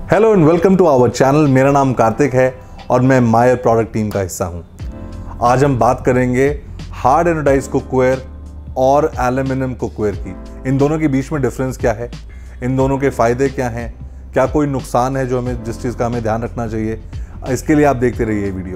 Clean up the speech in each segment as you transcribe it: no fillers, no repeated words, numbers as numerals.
Hello and welcome to our channel. मेरा नाम कार्तिक है और मैं मायर प्रोडक्ट टीम का हिस्सा हूं। आज हम बात करेंगे हार्ड एनोडाइज कुकवेयर और एल्यूमिनियम कुकवेयर की। इन दोनों के बीच में डिफरेंस क्या है, इन दोनों के फ़ायदे क्या हैं, क्या कोई नुकसान है जो हमें जिस चीज़ का हमें ध्यान रखना चाहिए। इसके लिए आप देखते रहिए वीडियो।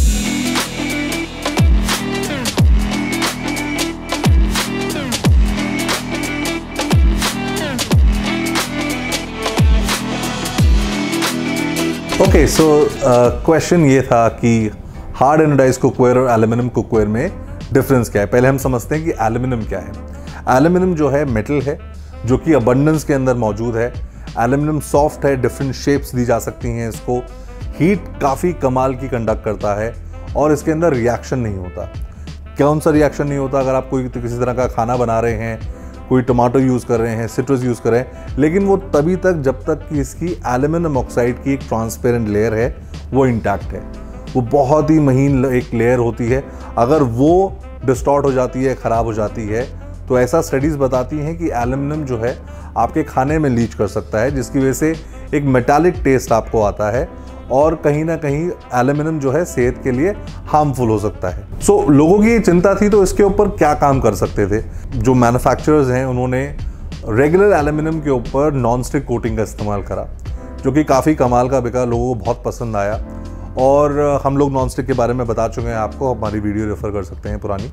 ओके, सो क्वेश्चन ये था कि हार्ड एनोडाइज कुकवेयर और एल्यूमिनियम कुकवेयर में डिफरेंस क्या है। पहले हम समझते हैं कि एल्यूमिनियम क्या है। एल्यूमिनियम जो है मेटल है जो कि अबंडेंस के अंदर मौजूद है। एल्यूमिनियम सॉफ्ट है, डिफरेंट शेप्स दी जा सकती हैं इसको। हीट काफ़ी कमाल की कंडक्ट करता है और इसके अंदर रिएक्शन नहीं होता। कौन सा रिएक्शन नहीं होता? अगर आप कोई किसी तरह का खाना बना रहे हैं, कोई टमाटो यूज़ कर रहे हैं, सिट्रस यूज़ कर रहे हैं, लेकिन वो तभी तक जब तक कि इसकी एल्यूमिनियम ऑक्साइड की एक ट्रांसपेरेंट लेयर है वो इंटैक्ट है। वो बहुत ही महीन एक लेयर होती है। अगर वो डिस्टॉर्ट हो जाती है, ख़राब हो जाती है, तो ऐसा स्टडीज़ बताती हैं कि एल्यूमिनियम जो है आपके खाने में लीच कर सकता है, जिसकी वजह से एक मेटालिक टेस्ट आपको आता है और कहीं ना कहीं एल्यूमिनियम जो है सेहत के लिए हार्मफुल हो सकता है। सो लोगों की ये चिंता थी, तो इसके ऊपर क्या काम कर सकते थे? जो मैन्युफैक्चरर्स हैं उन्होंने रेगुलर एल्यूमिनियम के ऊपर नॉन स्टिक कोटिंग का इस्तेमाल करा, जो कि काफ़ी कमाल का बिका, लोगों को बहुत पसंद आया। और हम लोग नॉन स्टिक के बारे में बता चुके हैं आपको, हमारी वीडियो रेफर कर सकते हैं पुरानी।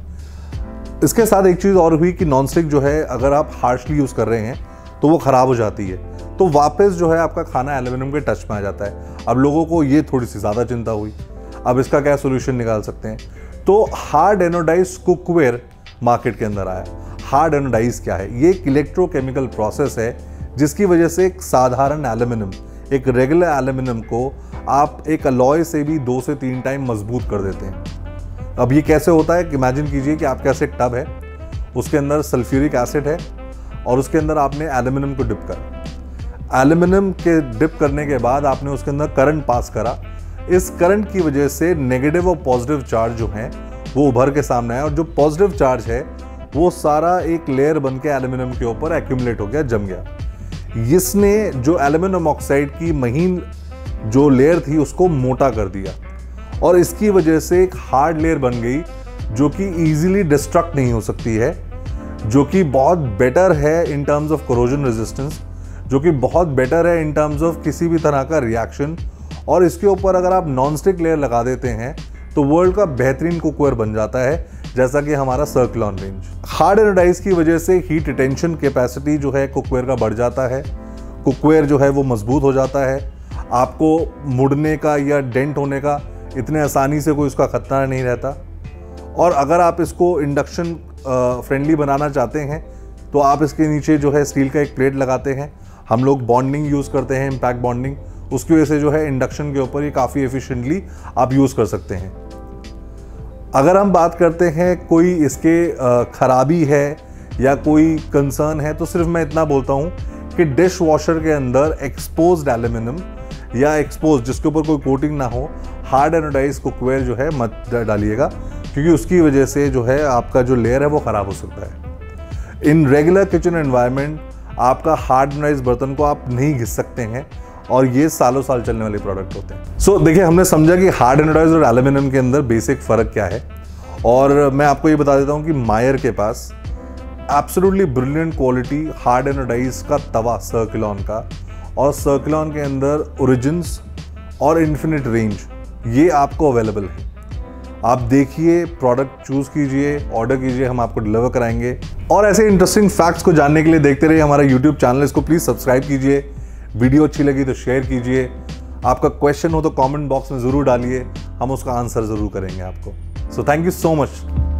इसके साथ एक चीज़ और हुई कि नॉन स्टिक जो है अगर आप हार्शली यूज़ कर रहे हैं तो वो ख़राब हो जाती है, तो वापस जो है आपका खाना एल्यूमिनियम के टच में आ जाता है। अब लोगों को ये थोड़ी सी ज़्यादा चिंता हुई, अब इसका क्या सोल्यूशन निकाल सकते हैं? तो हार्ड एनोडाइज कुकवेयर मार्केट के अंदर आया। हार्ड एनोडाइज क्या है? ये एक इलेक्ट्रोकेमिकल प्रोसेस है जिसकी वजह से एक साधारण एल्यूमिनियम, एक रेगुलर एल्यूमिनियम को आप एक अलॉय से भी 2 से 3 टाइम मजबूत कर देते हैं। अब ये कैसे होता है? इमेजिन कीजिए कि आपके पास एक टब है, उसके अंदर सल्फ्यूरिक एसिड है और उसके अंदर आपने एल्यूमिनियम को डिप करा। एल्यूमिनियम के डिप करने के बाद आपने उसके अंदर करंट पास करा। इस करंट की वजह से नेगेटिव और पॉजिटिव चार्ज जो हैं वो उभर के सामने आए और जो पॉजिटिव चार्ज है वो सारा एक लेयर बन के एल्यूमिनियम के ऊपर एक्यूमुलेट हो गया, जम गया। इसने जो एल्यूमिनियम ऑक्साइड की महीन जो लेयर थी उसको मोटा कर दिया और इसकी वजह से एक हार्ड लेयर बन गई जो कि ईजिली डिस्ट्रक्ट नहीं हो सकती है, जो कि बहुत बेटर है in terms of corrosion resistance, जो कि बहुत बेटर है इन टर्म्स ऑफ किसी भी तरह का रिएक्शन। और इसके ऊपर अगर आप नॉन स्टिक लेयर लगा देते हैं तो वर्ल्ड का बेहतरीन कुकवेयर बन जाता है, जैसा कि हमारा सर्कुलॉन रेंज। हार्ड एनोडाइज की वजह से हीट रिटेंशन कैपेसिटी जो है कुकवेयर का बढ़ जाता है। कुकवेयर जो है वो मजबूत हो जाता है। आपको मुड़ने का या डेंट होने का इतने आसानी से कोई उसका खतरा नहीं रहता। और अगर आप इसको इंडक्शन फ्रेंडली बनाना चाहते हैं तो आप इसके नीचे जो है स्टील का एक प्लेट लगाते हैं। हम लोग बॉन्डिंग यूज़ करते हैं, इम्पैक्ट बॉन्डिंग, उसकी वजह से जो है इंडक्शन के ऊपर ये काफ़ी एफिशिएंटली आप यूज़ कर सकते हैं। अगर हम बात करते हैं कोई इसके खराबी है या कोई कंसर्न है, तो सिर्फ मैं इतना बोलता हूँ कि डिश वॉशर के अंदर एक्सपोज्ड एल्यूमिनियम या एक्सपोज जिसके ऊपर कोई कोटिंग ना हो, हार्ड एनोडाइज कुकवेयर जो है मत डालिएगा, क्योंकि उसकी वजह से जो है आपका जो लेयर है वो ख़राब हो सकता है। इन रेगुलर किचन एनवायरनमेंट आपका हार्ड एनोडाइज बर्तन को आप नहीं घिस सकते हैं और ये सालों साल चलने वाले प्रोडक्ट होते हैं। सो देखिए, हमने समझा कि हार्ड एनोडाइज और एल्यूमिनियम के अंदर बेसिक फ़र्क क्या है। और मैं आपको ये बता देता हूँ कि मायर के पास absolutely brilliant quality hard anodised का तवा सर्कुलॉन का, और सर्कुलॉन के अंदर ओरिजिन्स और इन्फिनिट रेंज ये आपको अवेलेबल है। आप देखिए, प्रोडक्ट चूज़ कीजिए, ऑर्डर कीजिए, हम आपको डिलीवर कराएंगे। और ऐसे इंटरेस्टिंग फैक्ट्स को जानने के लिए देखते रहिए हमारा यूट्यूब चैनल। इसको प्लीज़ सब्सक्राइब कीजिए। वीडियो अच्छी लगी तो शेयर कीजिए। आपका क्वेश्चन हो तो कमेंट बॉक्स में ज़रूर डालिए, हम उसका आंसर ज़रूर करेंगे आपको। So thank you so much.